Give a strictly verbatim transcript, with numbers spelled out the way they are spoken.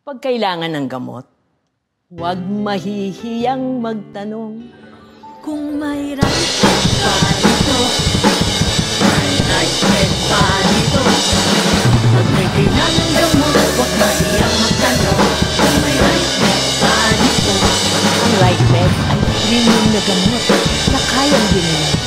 Pag kailangan ng gamot, huwag mahihiyang magtanong. Kung may Ritemed pa dito, may Ritemed pa dito. Pag may kailangan ng gamot, huwag mahihiyang magtanong. Kung may Ritemed pa dito. Ang Ritemed ay premium na gamot na kayang bilhin